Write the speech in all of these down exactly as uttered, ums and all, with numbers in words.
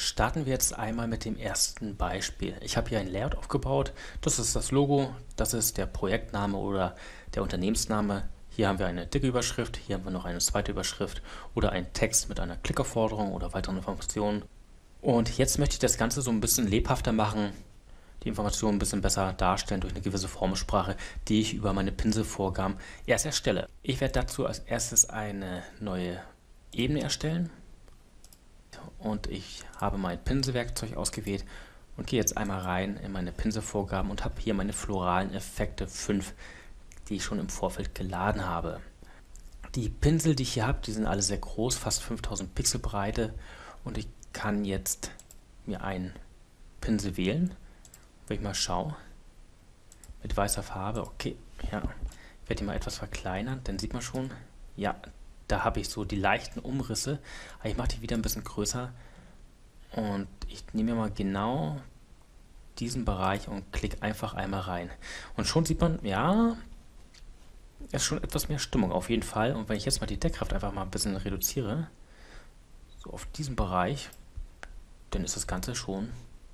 Starten wir jetzt einmal mit dem ersten Beispiel. Ich habe hier ein Layout aufgebaut. Das ist das Logo, das ist der Projektname oder der Unternehmensname. Hier haben wir eine dicke Überschrift, hier haben wir noch eine zweite Überschrift oder einen Text mit einer Klickaufforderung oder weiteren Informationen. Und jetzt möchte ich das Ganze so ein bisschen lebhafter machen, die Informationen ein bisschen besser darstellen durch eine gewisse Formensprache, die ich über meine Pinselvorgaben erst erstelle. Ich werde dazu als erstes eine neue Ebene erstellen. Und ich habe mein Pinselwerkzeug ausgewählt und gehe jetzt einmal rein in meine Pinselvorgaben und habe hier meine floralen Effekte fünf, die ich schon im Vorfeld geladen habe. Die Pinsel, die ich hier habe, die sind alle sehr groß, fast fünftausend Pixel Breite, und ich kann jetzt mir einen Pinsel wählen. Wenn ich mal schaue, mit weißer Farbe, okay, ja, ich werde ihn mal etwas verkleinern, dann sieht man schon, ja, da habe ich so die leichten Umrisse, aber ich mache die wieder ein bisschen größer und ich nehme mir mal genau diesen Bereich und klicke einfach einmal rein. Und schon sieht man, ja, es ist schon etwas mehr Stimmung auf jeden Fall. Und wenn ich jetzt mal die Deckkraft einfach mal ein bisschen reduziere, so auf diesen Bereich, dann ist das Ganze schon,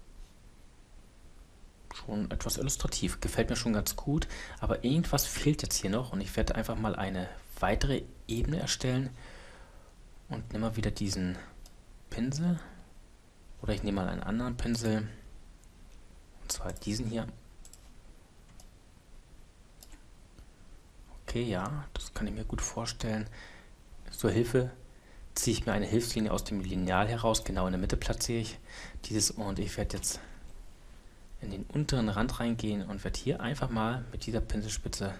schon etwas illustrativ. Gefällt mir schon ganz gut, aber irgendwas fehlt jetzt hier noch und ich werde einfach mal eine weitere Ebene erstellen und nehme mal wieder diesen Pinsel oder ich nehme mal einen anderen Pinsel und zwar diesen hier. Okay, ja, das kann ich mir gut vorstellen. Zur Hilfe ziehe ich mir eine Hilfslinie aus dem Lineal heraus, genau in der Mitte platziere ich dieses und ich werde jetzt in den unteren Rand reingehen und werde hier einfach mal mit dieser Pinselspitze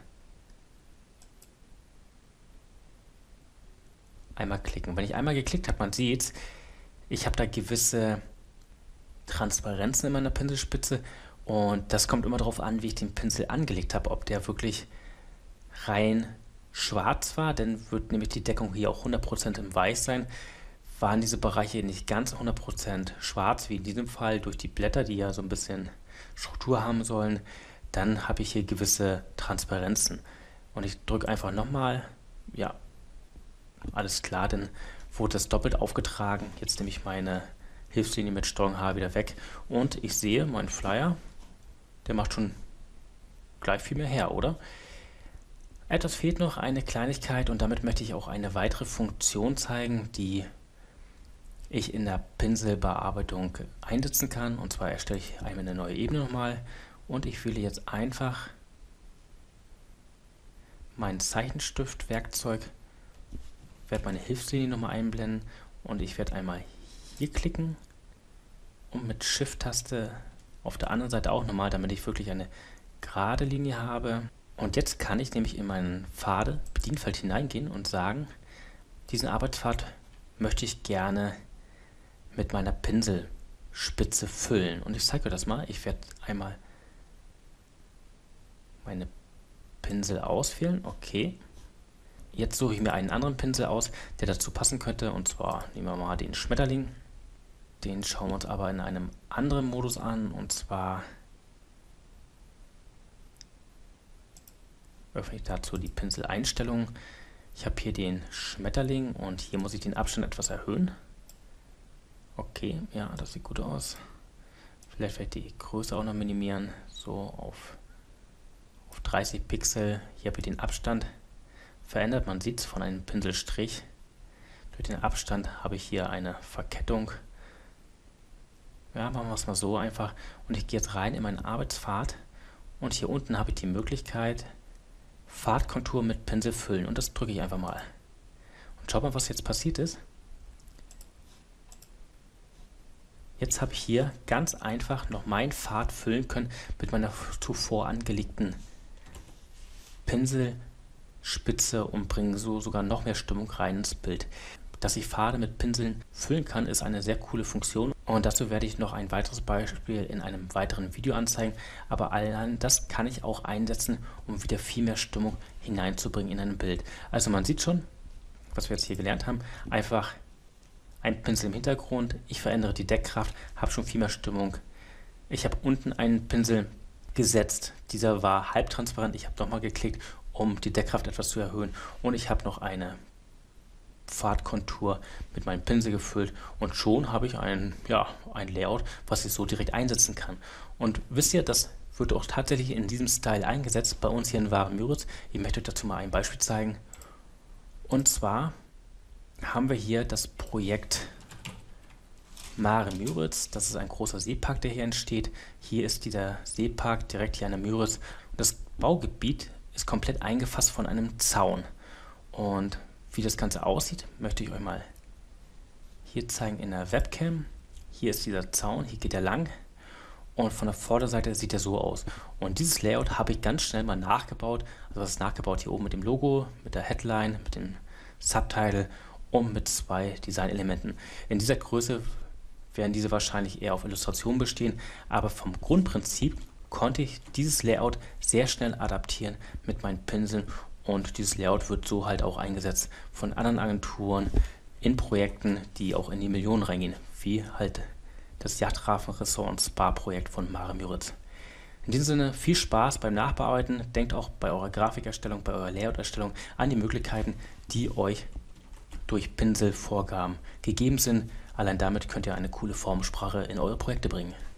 einmal klicken. Wenn ich einmal geklickt habe, man sieht, ich habe da gewisse Transparenzen in meiner Pinselspitze und das kommt immer darauf an, wie ich den Pinsel angelegt habe, ob der wirklich rein schwarz war, dann wird nämlich die Deckung hier auch hundert Prozent im Weiß sein. Waren diese Bereiche nicht ganz hundert Prozent schwarz, wie in diesem Fall durch die Blätter, die ja so ein bisschen Struktur haben sollen, dann habe ich hier gewisse Transparenzen. Und ich drücke einfach nochmal, ja, alles klar, dann wurde das doppelt aufgetragen. Jetzt nehme ich meine Hilfslinie mit Steuerung H wieder weg und ich sehe, mein Flyer, der macht schon gleich viel mehr her, oder? Etwas fehlt noch, eine Kleinigkeit, und damit möchte ich auch eine weitere Funktion zeigen, die ich in der Pinselbearbeitung einsetzen kann. Und zwar erstelle ich einmal eine neue Ebene nochmal und ich wähle jetzt einfach mein Zeichenstiftwerkzeug, werde meine Hilfslinie nochmal einblenden und ich werde einmal hier klicken und mit Shift-Taste auf der anderen Seite auch nochmal, damit ich wirklich eine gerade Linie habe. Und jetzt kann ich nämlich in meinen Pfade Bedienfeld hineingehen und sagen, diesen Arbeitspfad möchte ich gerne mit meiner Pinselspitze füllen. Und ich zeige euch das mal. Ich werde einmal meine Pinsel auswählen. Okay. Jetzt suche ich mir einen anderen Pinsel aus, der dazu passen könnte. Und zwar nehmen wir mal den Schmetterling. Den schauen wir uns aber in einem anderen Modus an. Und zwar öffne ich dazu die Pinseleinstellungen. Ich habe hier den Schmetterling und hier muss ich den Abstand etwas erhöhen. Okay, ja, das sieht gut aus. Vielleicht werde ich die Größe auch noch minimieren, so auf, auf dreißig Pixel. Hier habe ich den Abstand verändert. Man sieht es von einem Pinselstrich. Durch den Abstand habe ich hier eine Verkettung. Ja, machen wir es mal so einfach. Und ich gehe jetzt rein in meinen Arbeitspfad und hier unten habe ich die Möglichkeit, Pfadkontur mit Pinsel füllen, und das drücke ich einfach mal. Und schaut mal, was jetzt passiert ist. Jetzt habe ich hier ganz einfach noch meinen Pfad füllen können mit meiner zuvor angelegten Pinselspitze und bringe so sogar noch mehr Stimmung rein ins Bild. Dass ich Pfade mit Pinseln füllen kann, ist eine sehr coole Funktion und dazu werde ich noch ein weiteres Beispiel in einem weiteren Video anzeigen, aber allein das kann ich auch einsetzen, um wieder viel mehr Stimmung hineinzubringen in ein Bild. Also man sieht schon, was wir jetzt hier gelernt haben, einfach ein Pinsel im Hintergrund, ich verändere die Deckkraft, habe schon viel mehr Stimmung. Ich habe unten einen Pinsel gesetzt, dieser war halbtransparent, ich habe nochmal geklickt, um die Deckkraft etwas zu erhöhen, und ich habe noch eine Pfadkontur mit meinem Pinsel gefüllt und schon habe ich ein, ja, ein Layout, was ich so direkt einsetzen kann. Und wisst ihr, das wird auch tatsächlich in diesem Style eingesetzt, bei uns hier in Mare Müritz. Ich möchte euch dazu mal ein Beispiel zeigen. Und zwar haben wir hier das Projekt Mare Müritz. Das ist ein großer Seepark, der hier entsteht. Hier ist dieser Seepark direkt hier an der Müritz. Das Baugebiet ist komplett eingefasst von einem Zaun. Und wie das Ganze aussieht, möchte ich euch mal hier zeigen in der Webcam. Hier ist dieser Zaun, hier geht er lang und von der Vorderseite sieht er so aus. Und dieses Layout habe ich ganz schnell mal nachgebaut. Also das ist nachgebaut hier oben mit dem Logo, mit der Headline, mit dem Subtitle und mit zwei Designelementen. In dieser Größe werden diese wahrscheinlich eher auf Illustration bestehen, aber vom Grundprinzip konnte ich dieses Layout sehr schnell adaptieren mit meinen Pinseln. Und dieses Layout wird so halt auch eingesetzt von anderen Agenturen in Projekten, die auch in die Millionen reingehen, wie halt das Yachthafen Resort und Spa Projekt von Mare Müritz. In diesem Sinne viel Spaß beim Nachbearbeiten. Denkt auch bei eurer Grafikerstellung, bei eurer Layouterstellung an die Möglichkeiten, die euch durch Pinselvorgaben gegeben sind. Allein damit könnt ihr eine coole Formensprache in eure Projekte bringen.